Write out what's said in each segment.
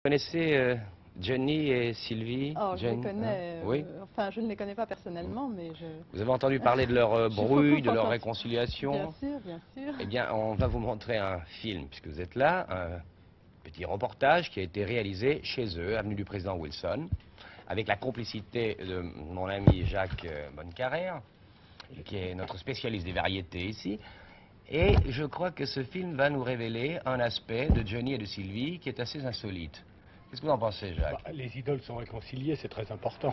connaissez Johnny et Sylvie? Oh, je les Johnny, connais. hein? Oui. Enfin, je ne les connais pas personnellement, mais je... Vous avez entendu parler de leur brouille, de leur réconciliation? Bien sûr, bien sûr. Eh bien, on va vous montrer un film, puisque vous êtes là, un petit reportage qui a été réalisé chez eux, avenue du Président Wilson, avec la complicité de mon ami Jacques Bonnecarrère, qui est notre spécialiste des variétés ici. Et je crois que ce film va nous révéler un aspect de Johnny et de Sylvie qui est assez insolite. Qu'est-ce que vous en pensez, Jacques? Les idoles sont réconciliées, c'est très important.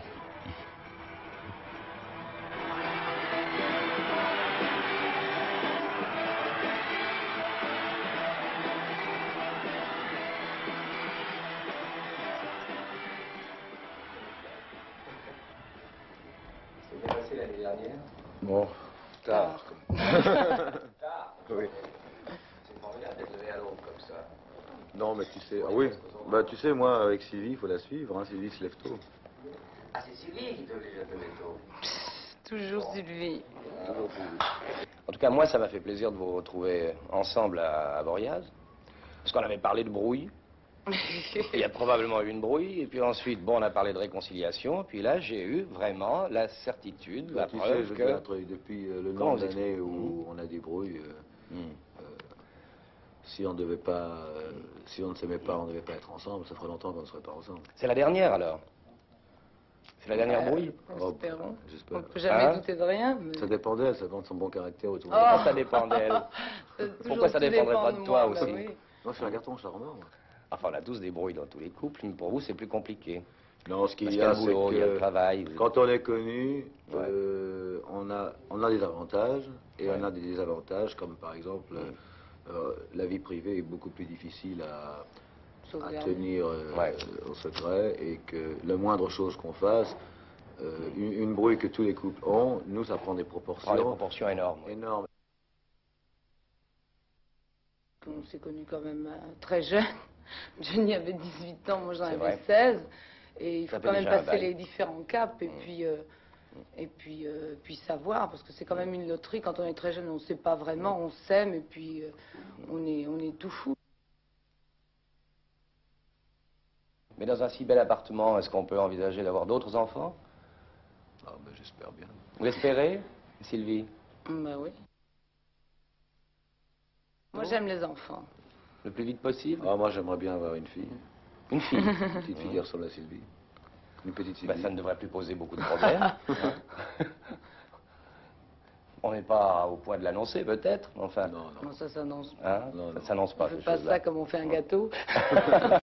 C'est bien passé l'année dernière? Bon, tard. Tard. Oui. C'est formidable d'être levé à l'aube comme ça. Non, mais tu sais, ah oui, bah tu sais, moi, avec Sylvie, il faut la suivre, hein. Sylvie se lève tôt. Ah, c'est Sylvie qui te oblige à te lever tôt. Toujours Sylvie. Toujours Sylvie. En tout cas, moi, ça m'a fait plaisir de vous retrouver ensemble à Boriaz. Parce qu'on avait parlé de brouille. Il y a probablement eu une brouille. Et puis ensuite, bon, on a parlé de réconciliation. Puis là, j'ai eu vraiment la certitude, la Tu preuve sais, je que... dis un truc, depuis le Comment nombre vous d'années où on a des brouilles, si on devait pas, si on ne s'aimait pas, on ne devait pas être ensemble, ça ferait longtemps qu'on ne serait pas ensemble. C'est la dernière, alors? C'est la dernière brouille? Espérons. J'espère. On ne peut jamais Hein? douter de rien. Mais... Ça dépend d'elle, ça dépend de son bon caractère ou tout. Pourquoi ça dépend d'elle? Pourquoi ça dépendrait pas de toi moi, aussi? bah oui. Moi, je suis un garçon charmant. Moi. Enfin, on a tous des brouilles dans tous les couples, mais pour vous, c'est plus compliqué. Non, ce qu'il Parce y qu'il y a a, le c'est boulot, il y a le que travail. quand on est connu, Ouais. on a des avantages et Ouais. on a des désavantages, comme par exemple, la vie privée est beaucoup plus difficile à tenir Ouais. au secret et que la moindre chose qu'on fasse, une brouille que tous les couples ont, nous, ça prend des proportions, Prend des proportions énormes. énormes. On s'est connus quand même très jeunes. Johnny avait 18 ans, moi j'en C'est avais vrai. 16. Et il Ça faut fait quand même déjà un passer bail. les différents caps et puis savoir, parce que c'est quand même une loterie. Quand on est très jeune, on ne sait pas vraiment, on s'aime et puis on est tout fou. Mais dans un si bel appartement, est-ce qu'on peut envisager d'avoir d'autres enfants? Ah, ben, j'espère bien. Vous l'espérez, Sylvie? Bah oui. Moi j'aime les enfants. Le plus vite possible? Ah, moi, j'aimerais bien avoir une fille. Une fille? Une petite fille qui ressemble à Sylvie. Une petite Sylvie. Ben, ça ne devrait plus poser beaucoup de problèmes. Hein. On n'est pas au point de l'annoncer, peut-être, enfin... Non, non. Non, ça s'annonce. Hein? Non, Ça non. s'annonce On pas, ne ces fait pas choses-là. ça comme on fait un gâteau.